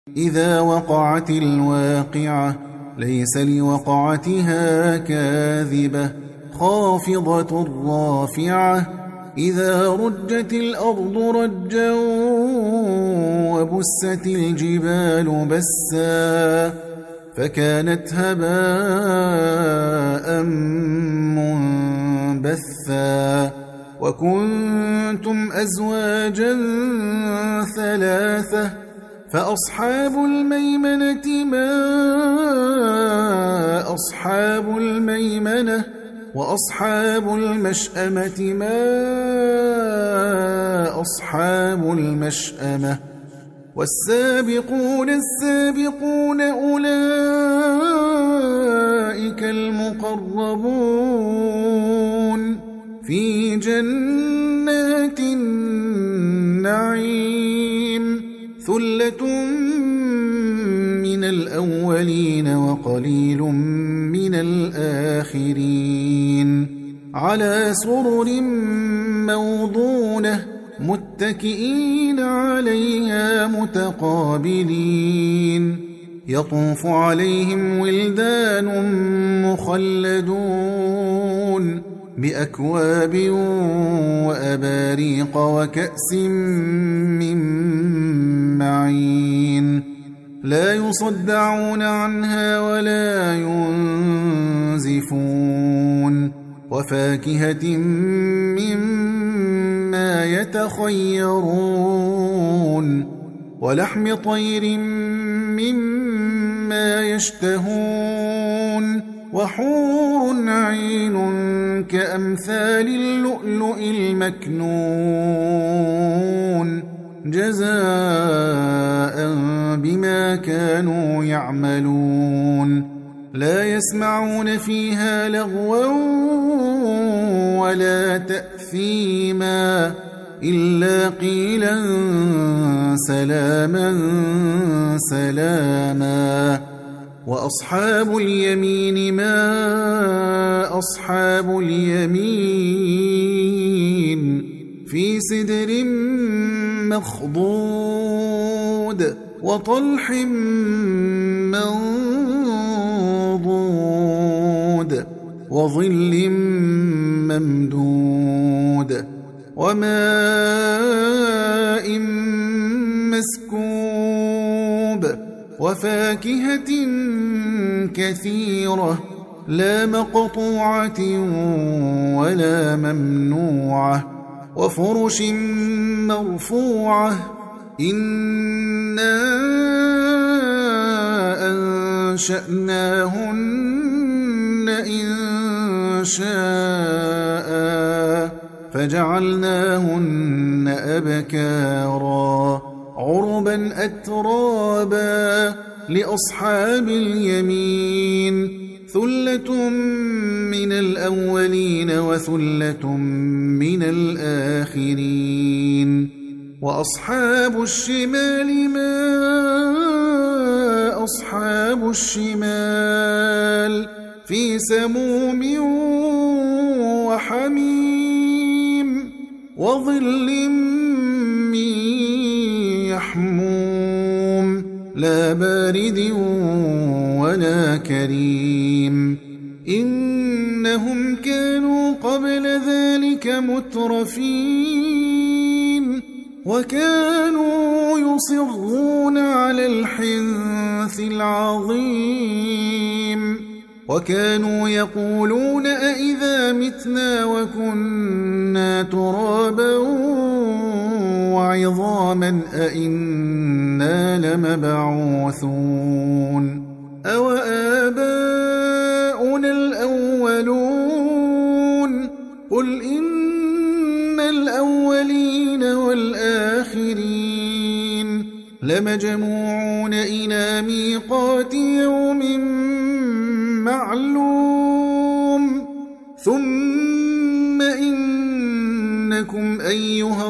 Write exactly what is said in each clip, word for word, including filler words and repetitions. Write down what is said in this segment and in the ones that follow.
إذا وقعت الواقعة ليس لوقعتها كاذبة خافضة رافعة إذا رجت الأرض رجا وبست الجبال بسا فكانت هباء منبثا وكنتم أزواجا ثلاثة فأصحاب الميمنة ما أصحاب الميمنة وأصحاب المشأمة ما أصحاب المشأمة والسابقون السابقون أولئك المقربون في جنات النعيم ثلة من الأولين وقليل من الآخرين على سرر موضونة متكئين عليها متقابلين يطوف عليهم ولدان مخلدون بأكواب وأباريق وكأس من معين لا يصدعون عنها ولا ينزفون وفاكهة مما يتخيرون ولحم طير مما يشتهون وحور عين كأمثال اللؤلؤ المكنون جزاء بما كانوا يعملون لا يسمعون فيها لغوا ولا تأثيما إلا قيلا سلاما سلاما وأصحاب اليمين ما أصحاب اليمين في سدر مخضود وطلح منضود وظل ممدود وماء مسكوب وفاكهة كثيرة لا مقطوعة ولا ممنوعة وفرش مرفوعة إنا أنشأناهن إن شاء فجعلناهن أبكارا عربا أترابا لأصحاب اليمين ثلة من الأولين وثلة من الآخرين وأصحاب الشمال ما أصحاب الشمال في سموم وحميم وظل من يحموم لا بارد ولا كريم إنهم كانوا قبل ذلك مترفين وكانوا يصرون على الحنث العظيم وكانوا يقولون أئذا متنا وكنا ترابا وعظاما أئنا لمبعوثون أو آباؤنا الأولون قل إن الأولين والآخرين لمجموعون إلى ميقات يوم معلوم ثم إنكم أيها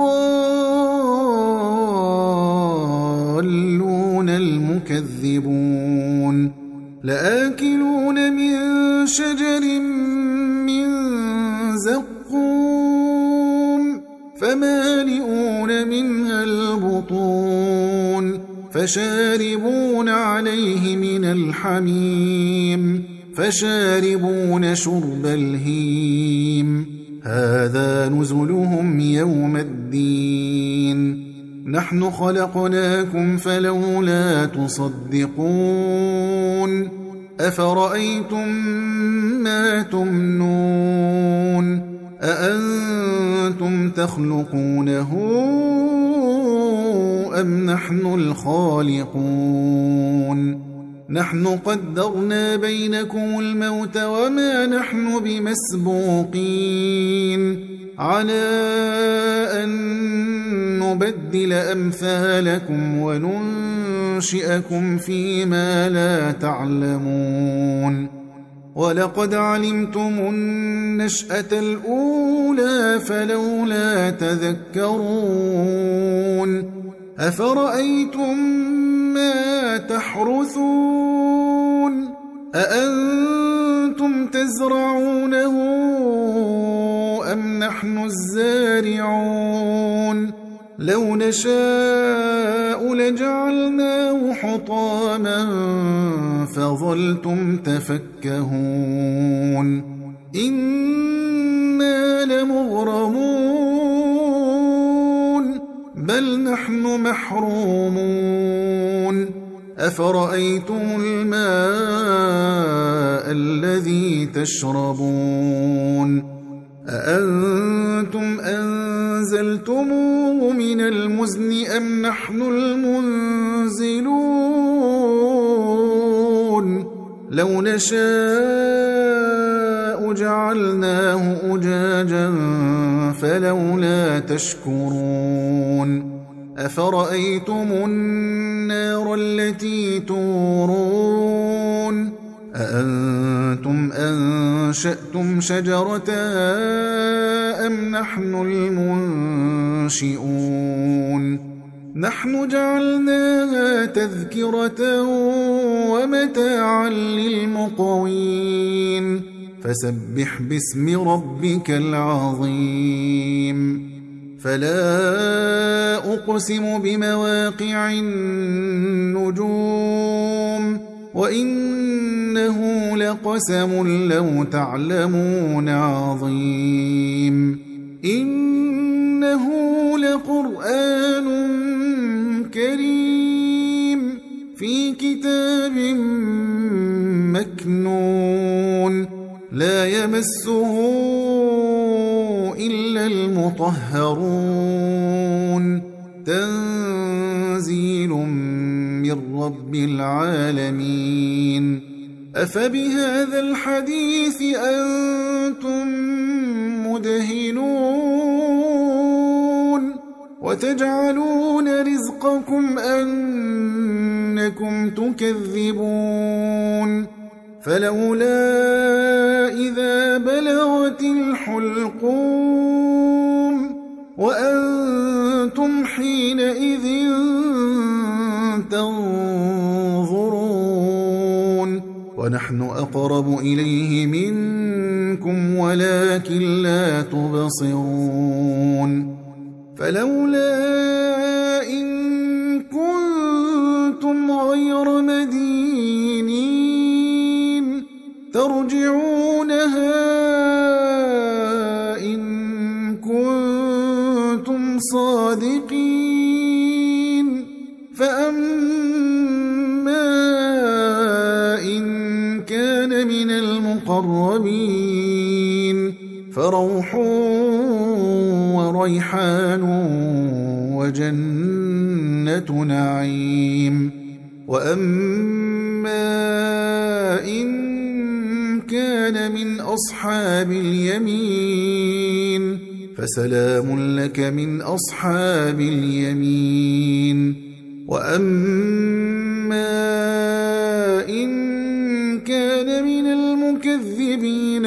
الضالون المكذبون لآكلون من شجر من زقوم فمالئون منها البطون فشاربون عليه من الحميم فشاربون شرب الهيم هذا نزلهم يوم الدين نحن خلقناكم فلولا تصدقون أفرأيتم ما تمنون أأنتم تخلقونه أم نحن الخالقون نحن قدرنا بينكم الموت وما نحن بمسبوقين على أن نبدل أمثالكم وننشئكم فيما لا تعلمون ولقد علمتم النشأة الأولى فلولا تذكرون أفرأيتم ما تحرثون أأنتم تزرعونه أم نحن الزارعون لو نشاء لجعلناه حطاما فظلتم تفكهون إنا لمغرمون بل نحن محرومون أفرأيتم الماء الذي تشربون أأنتم أنزلتموه من المزن أم نحن المنزلون لو نشاء جعلناه أجاجا فلولا تشكرون أفرأيتم النار التي تورون أأنتم أنشأتم شجرتها أم نحن المنشئون نحن جعلناها تذكرة ومتاعا للمقوين فسبح باسم ربك العظيم فلا أقسم بمواقع النجوم وإنه لقسم لو تعلمون عظيم إنه لقرآن كريم في كتاب مكنون لا يمسه إلا المطهرون تنزيل من رب العالمين أفبهذا الحديث أنتم مدهنون وتجعلون رزقكم أنكم تكذبون فلولا إذا بلغت الحلقوم وأنتم حينئذ تنظرون ونحن أقرب إليه منكم ولكن لا تبصرون فلولا إن كنتم غير مدينين ترجعونها إن كنتم صادقين فأما إن كان من المقربين فروح وريحان وجنة نعيم وأما إن كان من أصحاب اليمين فسلام لك من أصحاب اليمين وأما إن كان من المكذبين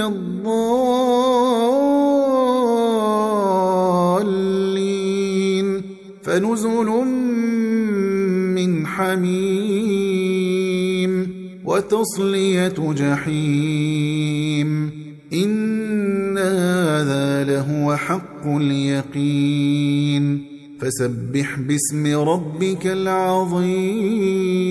الضالين فنزل من حميم وتصلية جحيم إن هذا لهو حق اليقين فسبح باسم ربك العظيم